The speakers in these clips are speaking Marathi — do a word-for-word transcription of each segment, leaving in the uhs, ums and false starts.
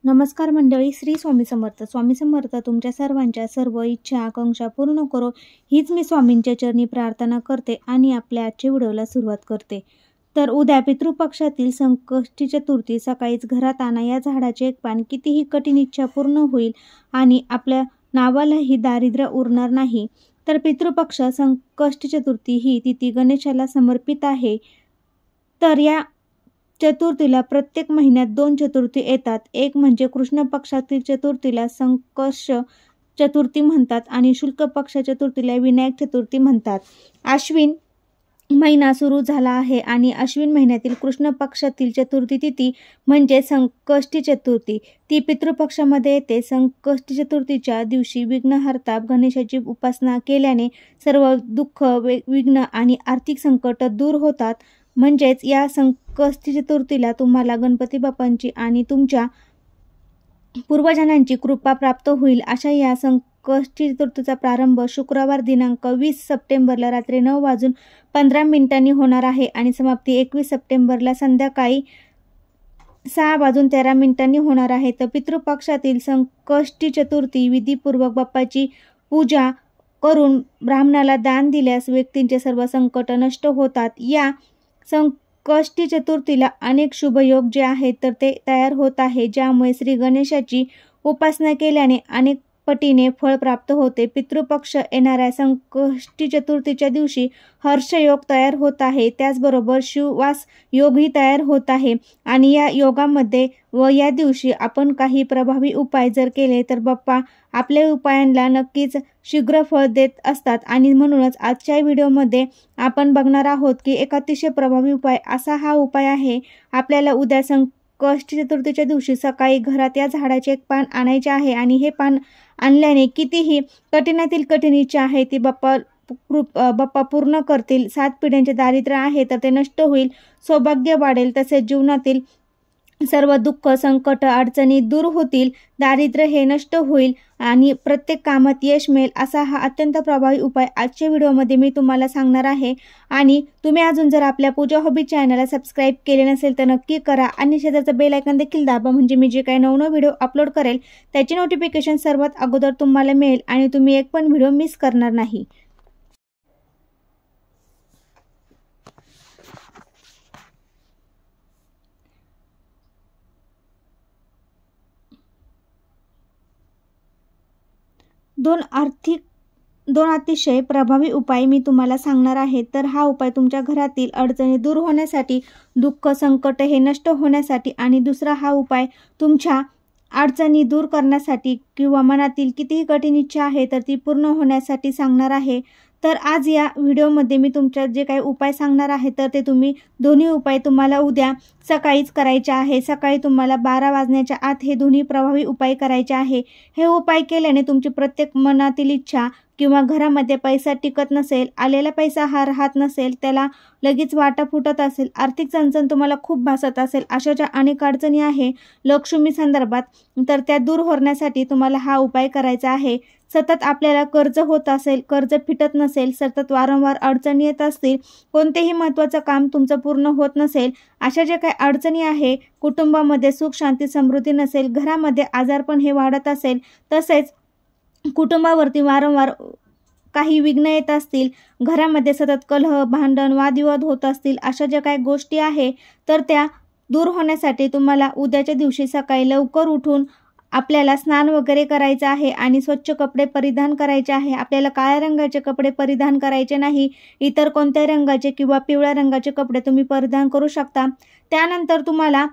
नमस्कार मंडळी, श्री स्वामी समर्थ. स्वामी समर्थ तुमच्या सर्वांच्या सर्व इच्छा आकांक्षा पूर्ण करो, हीच मी स्वामींच्या चरणी प्रार्थना करते आणि आपल्या आजच्या व्हिडिओला सुरुवात करते. तर उद्या पितृपक्षातील संकष्टी चतुर्थी. सकाळीच घरात आणा या झाडाचे एक पान. कितीही कठीण इच्छा पूर्ण होईल आणि आपल्या नावालाही दारिद्र्य उरणार नाही. तर पितृपक्ष संकष्टी चतुर्थी ही तिथी गणेशाला समर्पित आहे. तर या चतुर्थीला प्रत्येक महिन्यात दोन चतुर्थी येतात. एक म्हणजे कृष्ण पक्षातील चतुर्थीला संकष्ट चतुर्थी म्हणतात आणि शुक्ल पक्ष चतुर्थीला विनायक चतुर्थी म्हणतात. अश्विन महिना सुरू झाला आहे आणि अश्विन महिन्यातील कृष्ण पक्षातील चतुर्थी तिथी म्हणजे संकष्टी चतुर्थी. ती पितृपक्षामध्ये येते. संकष्टी चतुर्थीच्या दिवशी विघ्नहर्ता गणेशाची उपासना केल्याने सर्व दुःख, विघ्न आणि आर्थिक संकट दूर होतात. म्हणजेच या संकष्टी चतुर्थीला तुम्हाला गणपती बाप्पांची आणि तुमच्या पूर्वजांची कृपा प्राप्त होईल. अशा या संकष्टी चतुर्थीचा प्रारंभ शुक्रवार दिनांक वीस सप्टेंबरला रात्री नऊ वाजून पंधरा मिनिटांनी होणार आहे आणि समाप्ती एकवीस सप्टेंबरला संध्याकाळी सहा वाजून तेरा मिनिटांनी होणार आहे. तर पितृपक्षातील संकष्टी चतुर्थी विधीपूर्वक बाप्पाची पूजा करून ब्राह्मणाला दान दिल्यास व्यक्तींचे सर्व संकट नष्ट होतात. या संकष्टी चतुर्थीला अनेक शुभयोग जे आहेत तर ते तयार होत आहे, ज्यामुळे श्री गणेशाची उपासना केल्याने अनेक पटीने फळ प्राप्त होते. पितृपक्ष येणाऱ्या संकष्टी चतुर्थीच्या दिवशी हर्षयोग तयार होत आहे. त्याचबरोबर शिववास योगही तयार होत आहे आणि या योगामध्ये व या दिवशी आपण काही प्रभावी उपाय जर केले तर बाप्पा आपल्या उपायांना नक्कीच शीघ्र फळ देत असतात. आणि म्हणूनच आजच्या व्हिडिओमध्ये आपण बघणार आहोत की एक अतिशय प्रभावी उपाय असा हा उपाय आहे. आपल्याला उद्या संकष्टी चतुर्थीच्या दिवशी सकाळी घरात या झाडाचे एक पान आणायचे आहे आणि हे पान आणल्याने कितीही कठीणातील कठीण इच्छा आहे ती बाप्पा बाप्पा पूर्ण करतील. सात पिढ्यांचे दारिद्र्य आहे तर ते नष्ट होईल, सौभाग्य वाढेल, तसेच जीवनातील सर्व दुःख, संकट, अडचणी दूर होतील, दारिद्र्य हे नष्ट होईल आणि प्रत्येक कामात यश मिळेल. असा हा अत्यंत प्रभावी उपाय आजच्या व्हिडिओमध्ये मी तुम्हाला सांगणार आहे. आणि तुम्ही अजून जर आपल्या पूजा हॉबी चॅनलला सबस्क्राईब केले नसेल तर नक्की करा आणि शेजारचं बेल आयकॉन देखील दाबा, म्हणजे मी जे काही नवनवीन व्हिडिओ अपलोड करेल त्याची नोटिफिकेशन सर्वात अगोदर तुम्हाला मिळेल आणि तुम्ही एक पण व्हिडिओ मिस करणार नाही. दोन आर्थिक दोन अतिशय प्रभावी उपाय मी तुम्हाला सांगणार आहे. तर हा उपाय तुमच्या घरातील अडचणी दूर होण्यासाठी, दुःख, संकट हे नष्ट होण्यासाठी आणि दुसरा हा उपाय तुमच्या अडचणी दूर करण्यासाठी किंवा मनातील कितीही कठीण इच्छा आहे तर ती पूर्ण होण्यासाठी सांगणार आहे. तर आज या व्हिडिओमध्ये मी तुमच्या जे काही उपाय सांगणार आहे तर ते तुम्ही दोन्ही उपाय तुम्हाला उद्या सकाळीच करायचे आहे. सकाळी तुम्हाला बारा वाजण्याच्या आत हे दोन्ही प्रभावी उपाय करायचे आहे. हे उपाय केल्याने तुमची प्रत्येक मनातील इच्छा किंवा घरामध्ये पैसा टिकत नसेल, आलेला पैसा हा राहत नसेल, त्याला लगेच वाटा फुटत असेल, आर्थिक चणचण तुम्हाला खूप भासत असेल, अशा ज्या अनेक अडचणी आहे लक्ष्मी संदर्भात तर त्या दूर होण्यासाठी तुम्हाला हा उपाय करायचा आहे. सतत आपल्याला कर्ज होत असेल, कर्ज फिटत नसेल, सतत वारंवार अडचणी येत असतील, कोणतेही महत्त्वाचं काम तुमचं पूर्ण होत नसेल, अशा ज्या काही अडचणी आहे, कुटुंबामध्ये सुख शांती समृद्धी नसेल, घरामध्ये आजारपण हे वाढत असेल, तसेच कुटुंबावरती वारंवार काही विघ्न येत असतील, घरामध्ये सतत कलह, भांडण, वादविवाद होत असतील, अशा ज्या काही गोष्टी आहे तर त्या दूर होण्यासाठी तुम्हाला उद्याच्या दिवशी सकाळी लवकर उठून आपल्याला स्नान वगैरे करायचं आहे आणि स्वच्छ कपडे परिधान करायचे आहे. आपल्याला काळ्या रंगाचे कपडे परिधान करायचे नाही, इतर कोणत्याही रंगाचे किंवा पिवळ्या रंगाचे कपडे तुम्ही परिधान करू शकता. त्यानंतर तुम्हाला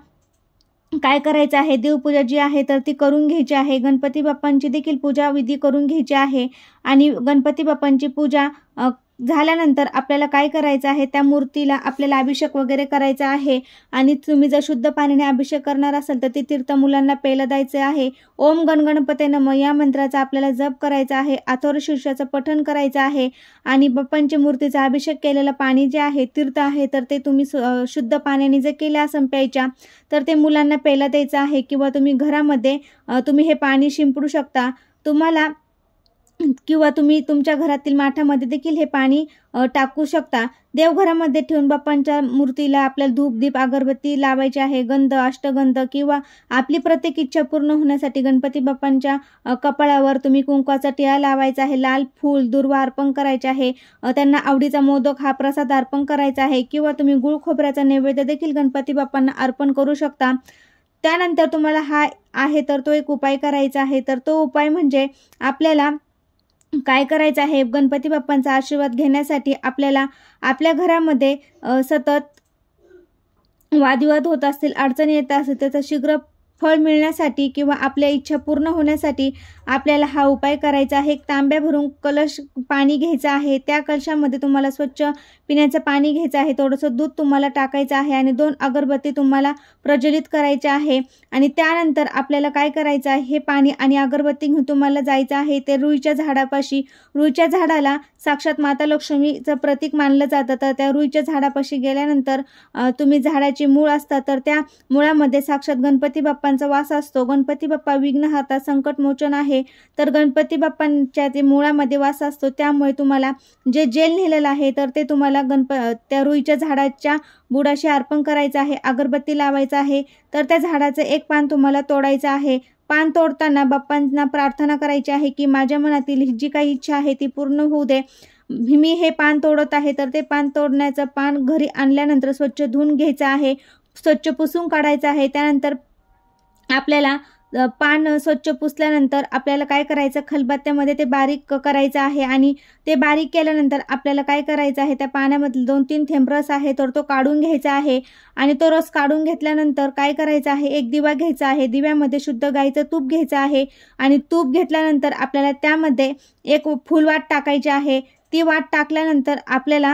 काय करायचं आहे, देवपूजा जी आहे तर ती करून घ्यायची आहे. गणपती बाप्पांची देखील पूजा विधी करून घ्यायची आहे आणि गणपती बाप्पांची पूजा झाल्यानंतर आपल्याला काय करायचं आहे, त्या मूर्तीला आपल्याला अभिषेक वगैरे करायचा आहे. आणि तुम्ही जर शुद्ध पाण्याने अभिषेक करणार असाल तर ते तीर्थ मुलांना प्यायला द्यायचे आहे. ओम गणगणपते नमः या मंत्राचा आपल्याला जप करायचा आहे. अथर्व शीर्षाचं पठण करायचं आहे आणि बाप्पांच्या मूर्तीचा अभिषेक केलेलं पाणी जे आहे, तीर्थ आहे तर ते तुम्ही शुद्ध पाण्याने जर केले असेल प्यायच्या तर ते मुलांना प्यायला द्यायचं आहे किंवा तुम्ही घरामध्ये तुम्ही हे पाणी शिंपडू शकता. तुम्हाला किंवा तुम्ही तुमच्या घरातील माठामध्ये देखील हे पाणी टाकू शकता। देवघरामध्ये ठेवून बाप्पांच्या मूर्तीला आपल्याला धूप दीप अगरबत्ती लावायची आहे, गंध अष्टगंध किंवा आपली प्रत्येक इच्छा पूर्ण होण्यासाठी गणपती बाप्पांच्या कपाळावर तुम्ही कुंकवाचा टिळा लावायचा आहे, लाल फूल दुर्वा अर्पण करायचे आहे, त्यांना आवडीचा मोदक हा प्रसाद अर्पण करायचा आहे किंवा तुम्ही गुळ खोबऱ्याचा नैवेद्य देखील गणपती बाप्पांना अर्पण करू शकता। त्यानंतर तुम्हाला हा आहे तर तो एक उपाय करायचा आहे। तर तो उपाय म्हणजे आपल्याला काय करायचं आहे, गणपती बाप्पांचा आशीर्वाद घेण्यासाठी आपल्याला आपल्या घरामध्ये सतत वादविवाद होत असतील, अडचणी येत असतील, त्याचं शीघ्र फळ मिळण्यासाठी किंवा आपल्या इच्छा पूर्ण होण्यासाठी आपल्याला हा उपाय करायचा आहे। एक तांब्या भरून कलश पाणी घ्यायचं आहे, त्या कलशामध्ये तुम्हाला स्वच्छ पिण्याचं पाणी घ्यायचं आहे, थोडंसं दूध तुम्हाला टाकायचं आहे आणि दोन अगरबत्ती तुम्हाला प्रज्वलित करायचे आहे। आणि त्यानंतर आपल्याला काय करायचं आहे, हे पाणी आणि अगरबत्ती घेऊन तुम्हाला जायचं आहे ते रुईच्या झाडापाशी। रुईच्या झाडाला साक्षात माता लक्ष्मीचं प्रतीक मानलं जातं, तर त्या रुईच्या झाडापाशी गेल्यानंतर तुम्ही झाडाची मूळ असतात तर त्या मुळामध्ये साक्षात गणपती बाप्पांचा वास असतो। गणपती बाप्पा विघ्नहर्ता संकटमोचन आहे, तर गणपती बाप्पांच्या ते मुळामध्ये वास असतो, त्यामुळे तुम्हाला जे जेल नेलेलं आहे तर ते तुम्हाला गणप त्या रुईच्या झाडाच्या बुडाशी अर्पण करायचं आहे, अगरबत्ती लावायचं आहे। तर त्या झाडाचं एक पान तुम्हाला तोडायचं आहे। पान तोडताना बाप्पांना प्रार्थना करायची आहे की माझ्या मनातील जी काही इच्छा आहे ती पूर्ण होऊ दे, मी हे पान तोडत आहे। तर ते पान तोडण्याचं पान घरी आणल्यानंतर स्वच्छ धुवून घ्यायचं आहे, स्वच्छ पुसून काढायचं आहे। त्यानंतर आपल्याला पान स्वच्छ पुसल्यानंतर आपल्याला काय करायचं, खलबत्त्यामध्ये ते बारीक करायचं आहे आणि ते बारीक केल्यानंतर आपल्याला काय करायचं आहे, त्या पाण्यामधील दोन तीन थेंब रस आहे तर तो काढून घ्यायचा आहे। आणि तो रस काढून घेतल्यानंतर काय करायचं आहे, एक दिवा घ्यायचा आहे, दिव्यामध्ये शुद्ध गाईचं तूप घ्यायचं आहे आणि तूप घेतल्यानंतर आपल्याला त्यामध्ये एक फुलवाट टाकायची आहे। ती वाट टाकल्यानंतर आपल्याला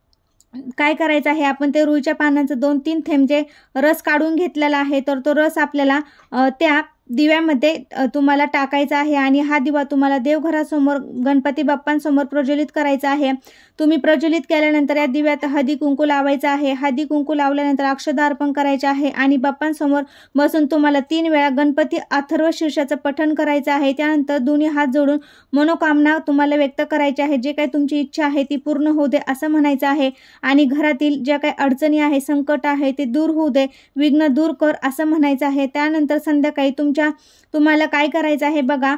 काय करायचं आहे, आपण ते रुईच्या पानांचं दोन तीन थेंब जे रस काढून घेतलेला आहे तर तो रस आपल्याला त्या दिव्यामध्ये तुम्हाला टाकायचा आहे आणि हा दिवा तुम्हाला देवघरासमोर गणपती बाप्पांसमोर प्रज्वलित करायचा आहे। तुम्ही प्रज्वलित केल्यानंतर या दिव्यात हळदी कुंकू लावायचं आहे, हळदी कुंकू लावल्यानंतर अक्षता अर्पण करायचे आहे आणि बाप्पांसमोर बसून तुम्हाला तीन वेळा गणपती अथर्व शीर्षाचं पठण करायचं आहे। त्यानंतर दोन्ही हात जोडून मनोकामना तुम्हाला व्यक्त करायची आहे, जे काही तुमची इच्छा आहे ती पूर्ण होऊ दे असं म्हणायचं आहे आणि घरातील ज्या काही अडचणी आहे, संकट आहे ते दूर होऊ दे, विघ्न दूर कर असं म्हणायचं आहे। त्यानंतर संध्याकाळी तुमच्या तुम्हाला काय करायचं आहे बघा,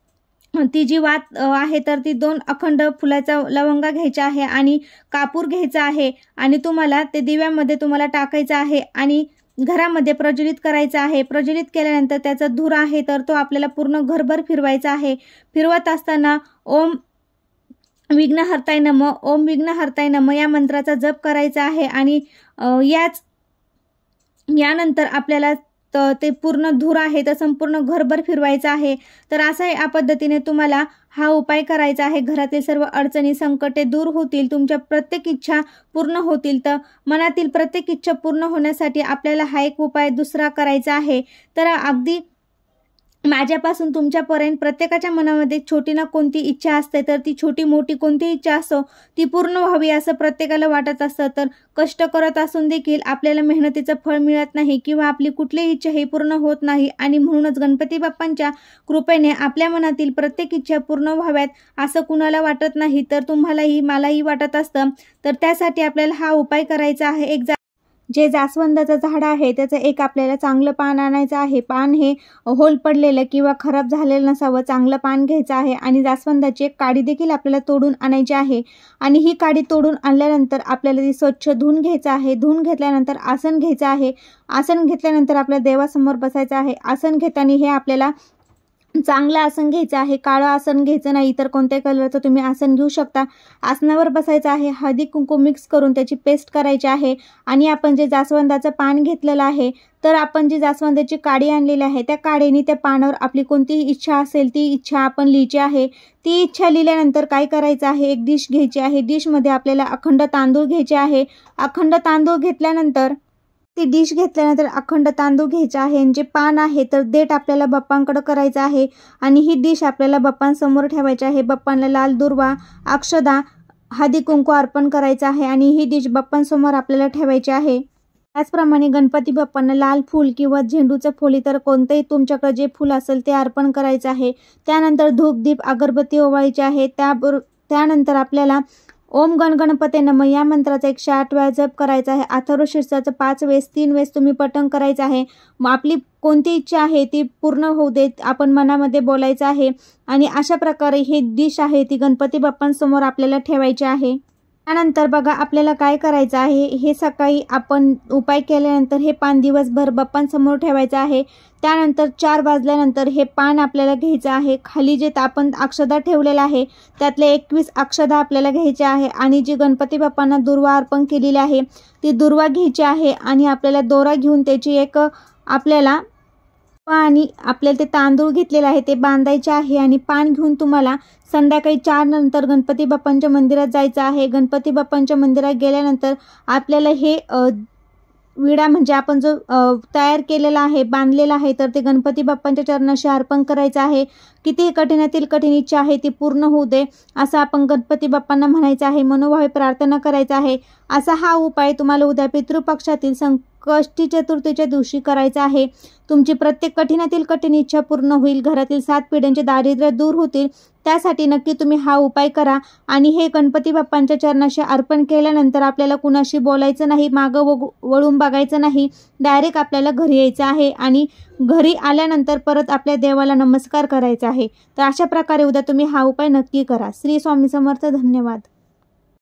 ती जी वात आहे तर ती दोन अखंड फुलाचा लवंगा घ्यायचा आहे आणि कापूर घ्यायचा आहे आणि तुम्हाला ते दिव्यामध्ये तुम्हाला टाकायचं आहे आणि घरामध्ये प्रज्वलित करायचा आहे। प्रज्वलित केल्यानंतर त्याचा धूर आहे तर तो आपल्याला पूर्ण घरभर फिरवायचा आहे। फिरवत असताना ओम विघ्नहर्ताय नमः, ओम विघ्नहर्ताय नमः या मंत्राचा जप करायचा आहे आणि याच यानंतर आपल्याला ते पूर्ण धूर आहे तर संपूर्ण घरभर फिरवायचा आहे। तर असा या पद्धतीने तुम्हाला हा उपाय करायचा आहे। घरातील सर्व अडचणी संकटे दूर होतील, तुमच्या प्रत्येक इच्छा पूर्ण होतील। तर मनातील प्रत्येक इच्छा पूर्ण होण्यासाठी आपल्याला हा एक उपाय दुसरा करायचा आहे। तर अगदी माझ्यापासून तुमच्यापर्यंत प्रत्येकाच्या मनामध्ये छोटी ना कोणती इच्छा असते, तर ती छोटी मोठी कोणती इच्छा असो ती पूर्ण व्हावी असं प्रत्येकाला वाटत असतं। तर कष्ट करत असून देखील आपल्याला मेहनतीचं फळ मिळत नाही किंवा आपली कुठलीही इच्छा ही पूर्ण होत नाही आणि म्हणूनच गणपती बाप्पांच्या कृपेने आपल्या मनातील प्रत्येक इच्छा पूर्ण व्हाव्यात असं कुणाला वाटत नाही, तर तुम्हालाही मलाही वाटत असतं। तर त्यासाठी आपल्याला हा उपाय करायचा आहे। एक जे जास्वंदाचं झाड आहे त्याचं एक आपल्याला चांगलं पान आणायचं आहे। पान हे होल पडलेलं किंवा खराब झालेलं नसावं, चांगलं पान घ्यायचं आहे आणि जास्वंदाची एक काडी देखील आपल्याला तोडून आणायची आहे आणि ही काडी तोडून आणल्यानंतर आपल्याला ती स्वच्छ धुवून घ्यायचं आहे। धुवून घेतल्यानंतर आसन घ्यायचं आहे। आसन घेतल्यानंतर आपल्या देवासमोर बसायचं आहे। आसन घेताना हे आपल्याला चांगलं आसन घ्यायचं आहे, काळं आसन घ्यायचं नाही, तर कोणत्याही कलरचं तुम्ही आसन घेऊ शकता। आसनावर बसायचं आहे, हळदी कुंकू मिक्स करून त्याची पेस्ट करायची आहे आणि आपण जे जास्वंदाचं पान घेतलेलं आहे तर आपण जी जास्वंदाची काडी आणलेली आहे त्या काडीने त्या पानावर आपली कोणतीही इच्छा असेल ती इच्छा आपण लिहायची आहे। ती इच्छा लिहिल्यानंतर काय करायचं आहे, एक डिश घ्यायची आहे। डिशमध्ये आपल्याला अखंड तांदूळ घ्यायचे आहे। अखंड तांदूळ घेतल्यानंतर ती डिश घेतल्यानंतर अखंड तांदूळ घ्यायचे आहे आणि जे पान आहे तर देठ आपल्याला बाप्पांकडे करायचं आहे आणि ही डिश आपल्याला बाप्पांसमोर ठेवायची आहे। बाप्पांना लाल दुर्वा अक्षदा हळदी कुंकू अर्पण करायचं आहे आणि ही डिश बाप्पांसमोर आपल्याला ठेवायची आहे। त्याचप्रमाणे गणपती बाप्पांना लाल फूल किंवा झेंडूचं फूल इतर कोणतंही तुमच्याकडे जे फूल असेल ते अर्पण करायचं आहे। त्यानंतर धूप दीप अगरबत्ती ओवाळायची आहे। त्याबरोबर त्यानंतर आपल्याला ओम गण गणपते नमः या मंत्राचा एकशे आठ वेळा जप करायचा आहे। अथर्व शीर्षाचं पाच वेळेस तीन वेळेस तुम्ही पठण करायचं आहे। मग आपली कोणती इच्छा आहे ती पूर्ण होऊ देत आपण मनामध्ये बोलायचं आहे आणि अशा प्रकारे ही डिश आहे ती गणपती बाप्पांसमोर आपल्याला ठेवायची आहे। त्यानंतर बघा आपल्याला काय करायचं आहे, हे सकाळी आपण उपाय केल्यानंतर हे पान दिवसभर बाप्पांसमोर ठेवायचं आहे। त्यानंतर चार वाजल्यानंतर हे पान आपल्याला घ्यायचं आहे। खाली जे आपण अक्षदा ठेवलेला आहे त्यातले एकवीस अक्षदा आपल्याला घ्यायच्या आहे आणि जी गणपती बाप्पांना दुर्वा अर्पण केलेली आहे ती दुर्वा घ्यायची आहे आणि आपल्याला दोरा घेऊन त्याची एक आपल्याला आणि आपल्याला ते तांदूळ घेतलेले आहे ते बांधायचे आहे आणि पान घेऊन तुम्हाला संध्याकाळी चार नंतर गणपती बाप्पांच्या मंदिरात जायचं आहे। गणपती बाप्पांच्या मंदिरात गेल्यानंतर आपल्याला हे विडा म्हणजे आपण जो तयार केलेला आहे बांधलेला आहे तर ते गणपती बाप्पांच्या चरणाशी अर्पण करायचं आहे। कितीही कठीणातील कठीण इच्छा आहे ती पूर्ण होऊ दे असं आपण गणपती बाप्पांना म्हणायचं आहे, मनोभावे प्रार्थना करायचा आहे। असा हा उपाय तुम्हाला उद्या पितृपक्षातील संकष्टी चतुर्थीच्या दिवशी करायचा आहे। तुमची प्रत्येक कठीणातील कठीण इच्छा पूर्ण होईल, घरातील सात पिढ्यांचे दारिद्र्य दूर होतील। त्यासाठी नक्की तुम्ही हा उपाय करा आणि हे गणपती बाप्पांच्या चरणाशी अर्पण केल्यानंतर आपल्याला कुणाशी बोलायचं नाही, मागं वळून बघायचं नाही, डायरेक्ट आपल्याला घरी यायचं आहे आणि घरी आल्यानंतर परत आपल्या देवाला नमस्कार करायचा आहे। तर अशा प्रकारे उद्या तुम्ही हा उपाय नक्की करा। श्री स्वामी समर्थ। धन्यवाद।